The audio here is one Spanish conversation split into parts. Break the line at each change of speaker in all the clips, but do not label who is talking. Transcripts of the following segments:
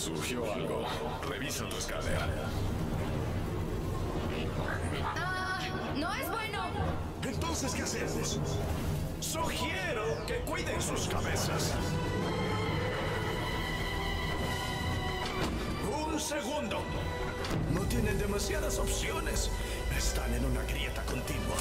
Surgió algo. Revisa tu escáner.
¡No es bueno!
Entonces, ¿qué hacemos? Sugiero que cuiden sus cabezas. Un segundo. No tienen demasiadas opciones. Están en una grieta continua.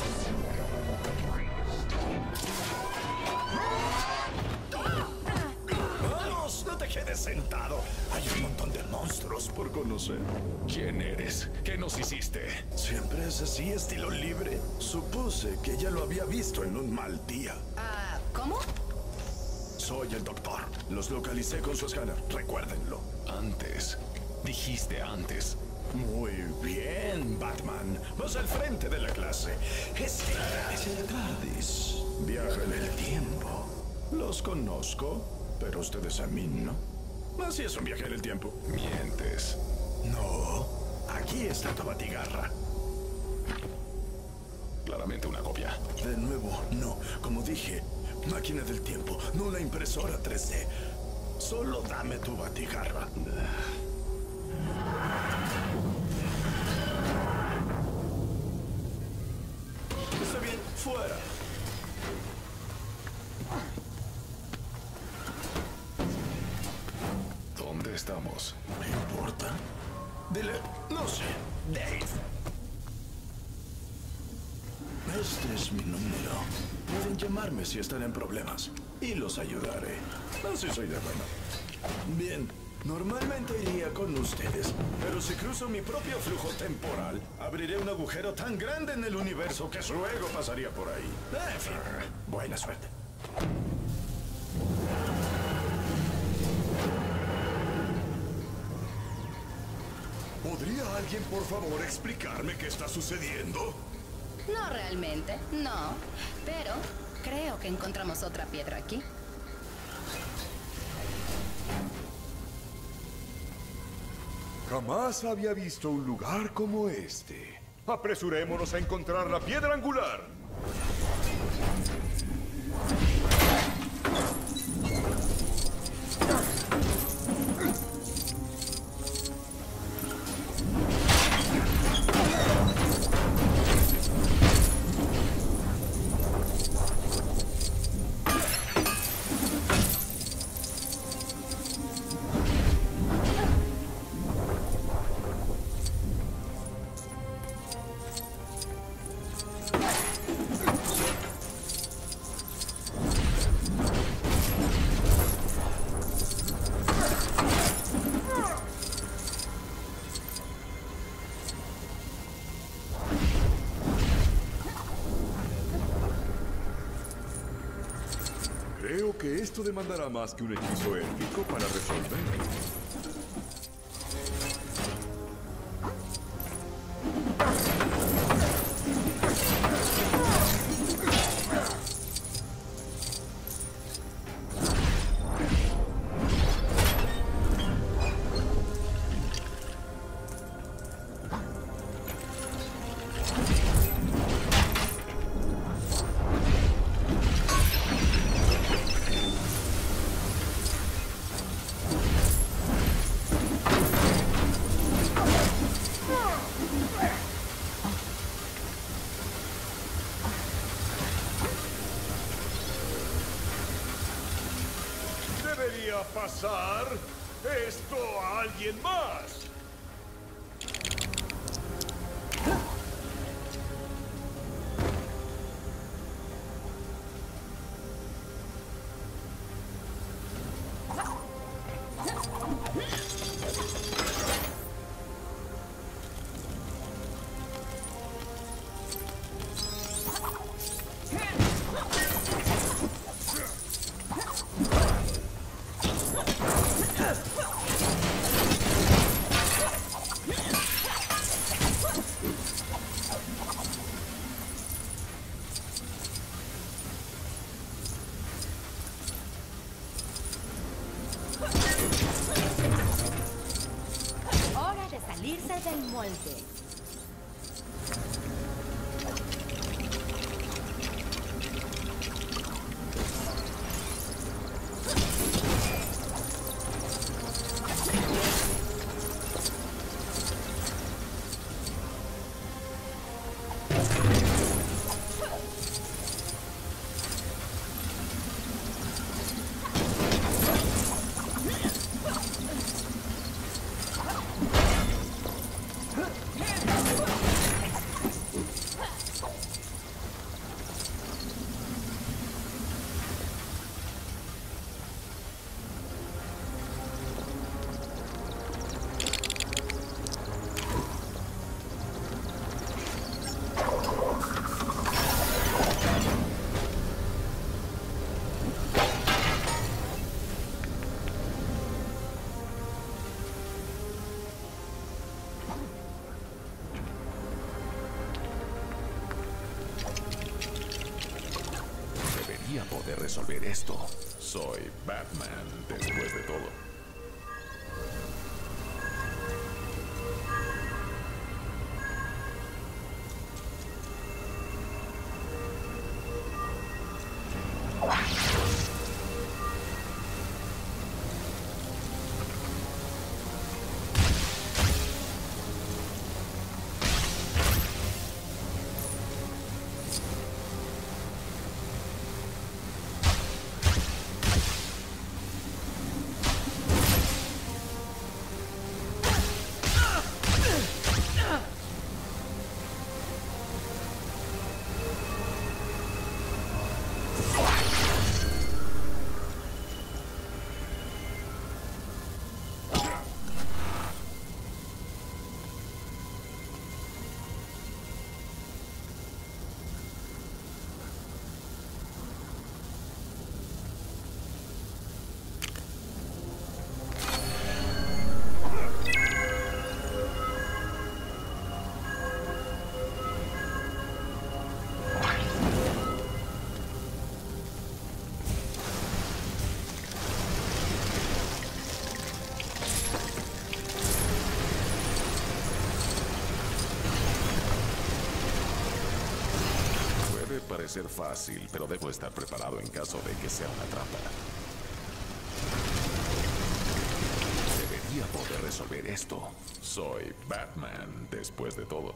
¡Vamos! No te quedes sentado. Hay un montón de monstruos por conocer.
¿Quién eres? ¿Qué nos hiciste?
Siempre es así, estilo libre. Supuse que ya lo había visto en un mal día.
¿Cómo?
Soy el doctor. Los localicé con su escáner. Recuérdenlo.
Antes. Dijiste antes.
Muy bien, Batman. Vas al frente de la clase. Este es el TARDIS. Viaja en el tiempo. Los conozco, pero ustedes a mí no. Así es un viaje en el tiempo.
Mientes.
No. Aquí está tu batigarra.
Claramente una copia.
De nuevo, no. Como dije, máquina del tiempo, no una impresora 3D. Solo dame tu batigarra. Está bien, fuera.
¿Dónde estamos?
¿Me importa? Dile, no sé, Dave. Este es mi número. Pueden llamarme si están en problemas. Y los ayudaré. Así soy de bueno. Bien, normalmente iría con ustedes. Pero si cruzo mi propio flujo temporal, abriré un agujero tan grande en el universo que su ego pasaría por ahí. En fin, buena suerte.
¿Podría alguien, por favor, explicarme qué está sucediendo?
No realmente, no. Pero creo que encontramos otra piedra aquí.
Jamás había visto un lugar como este. Apresurémonos a encontrar la piedra angular. Creo que esto demandará más que un hechizo épico para resolverlo. Debería pasar esto a alguien más.
Hora de salirse del molde.
resolver esto. Soy Batman después de todo. Parecer fácil, pero debo estar preparado en caso de que sea una trampa. Debería poder resolver esto. Soy Batman después de todo.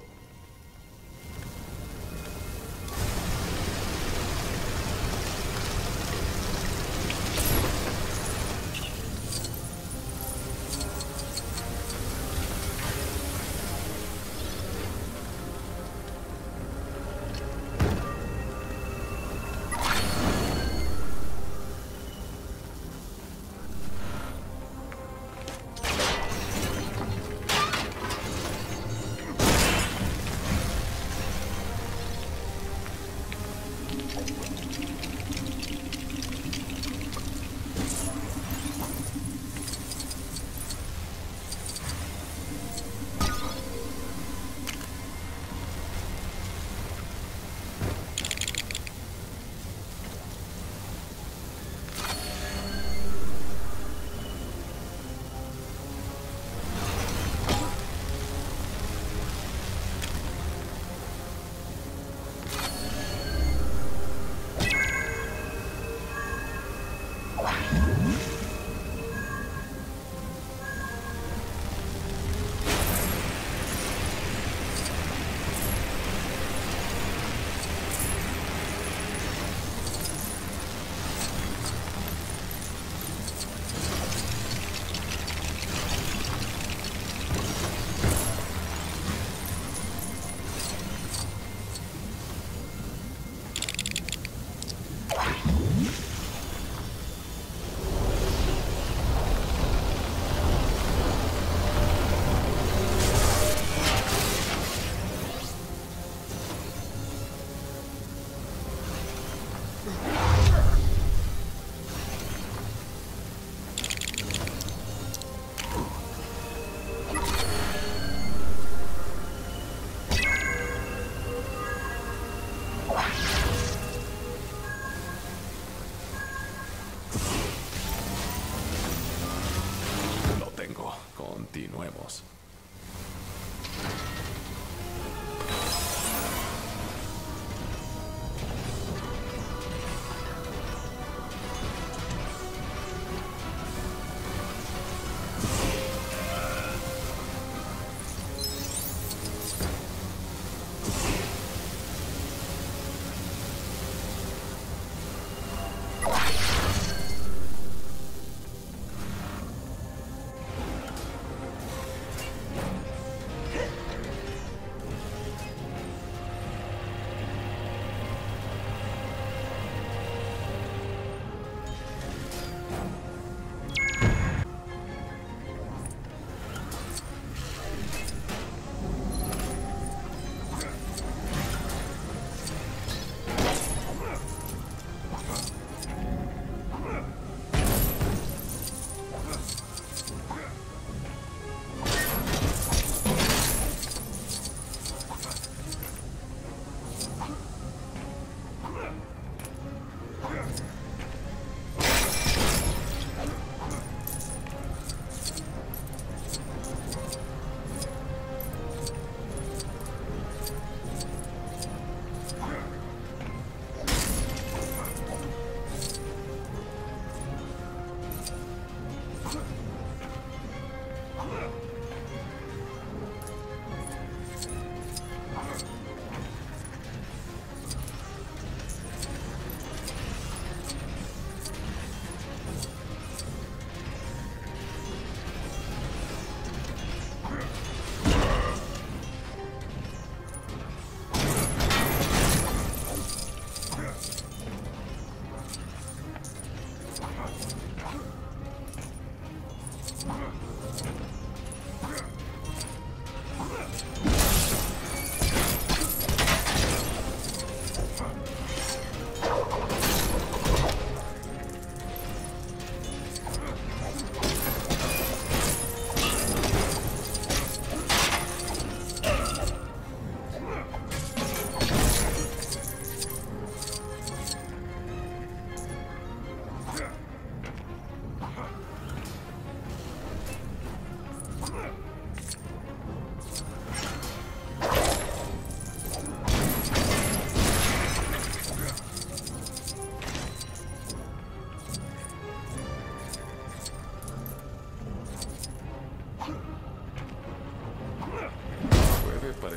Continuemos.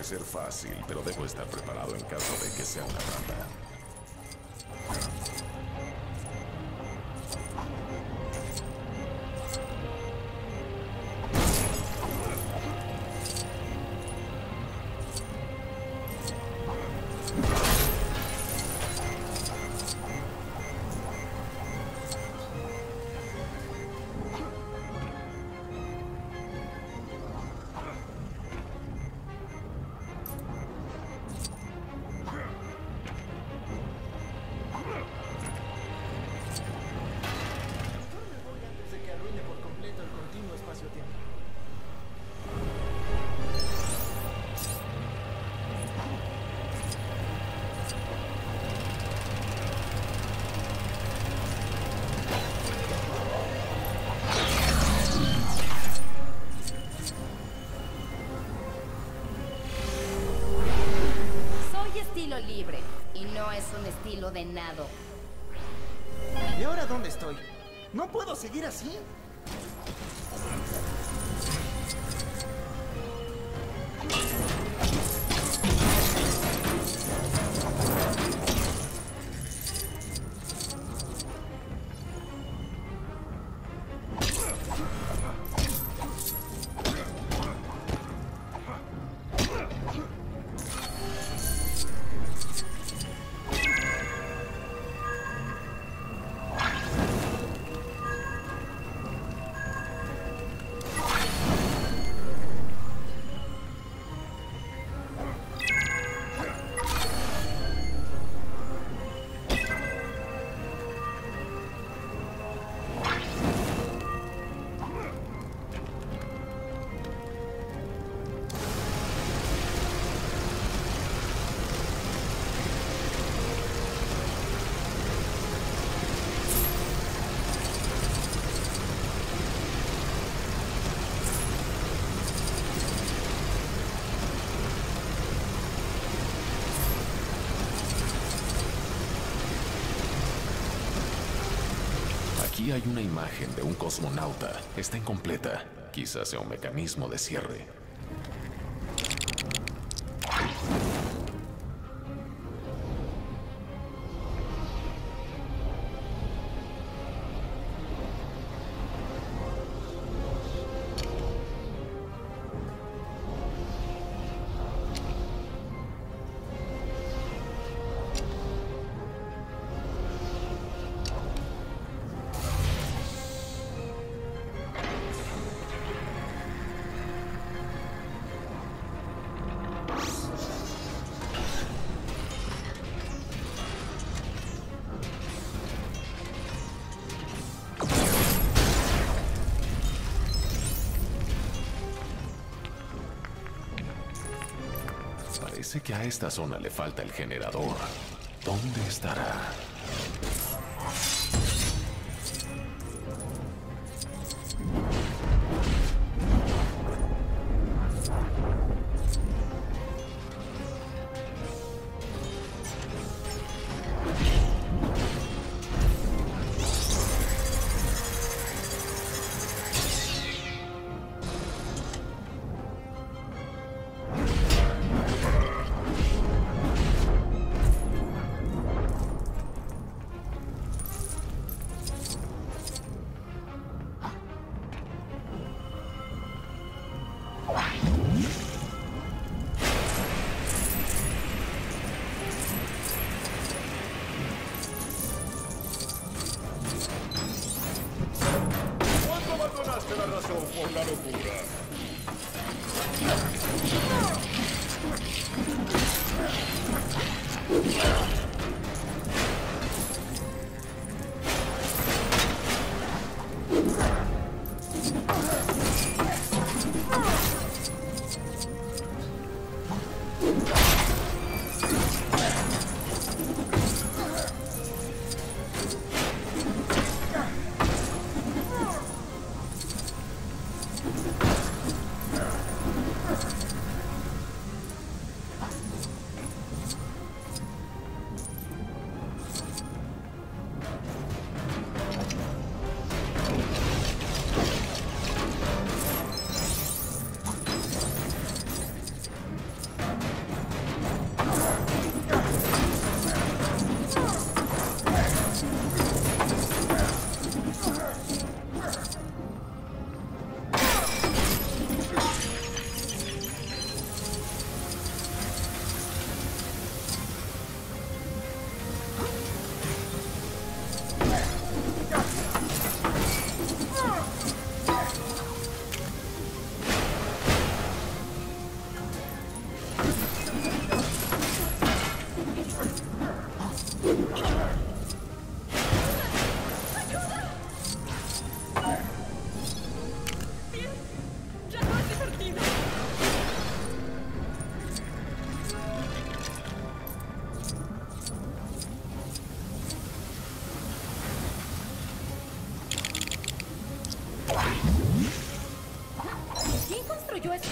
parecer fácil, pero debo estar preparado en caso de que sea una trampa.
Libre y no es un estilo de nado.
¿Y ahora dónde estoy? No puedo seguir así.
Aquí hay una imagen de un cosmonauta. Está incompleta. Quizás sea un mecanismo de cierre. Parece que a esta zona le falta el generador. ¿Dónde estará?
Ya no es divertido. ¿Quién construyó esto?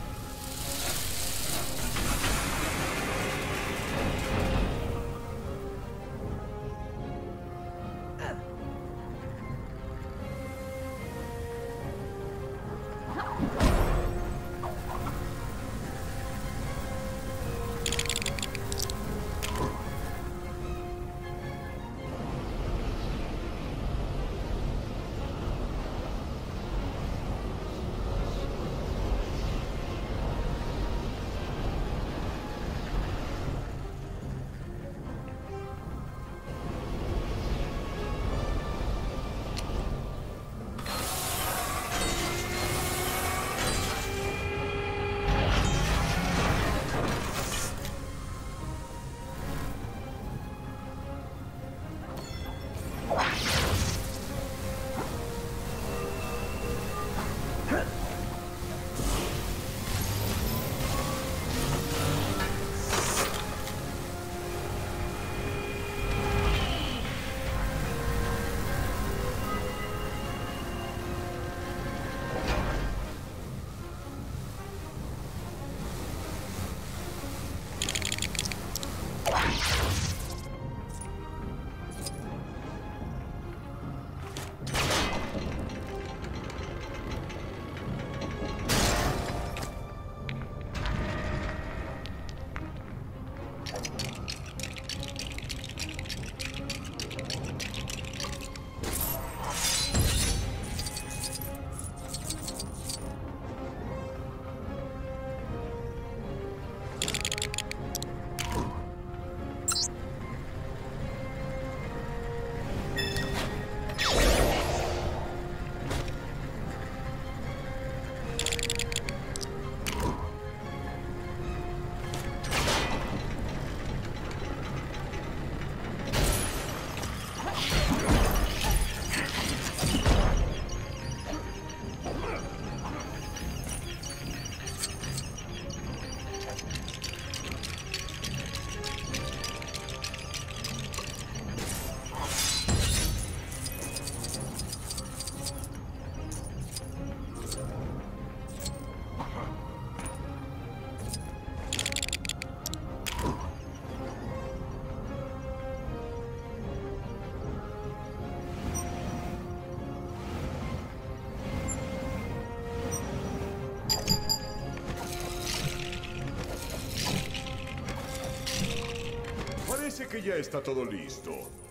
Parece que ya está todo listo.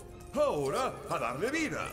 Ahora, a darle vida.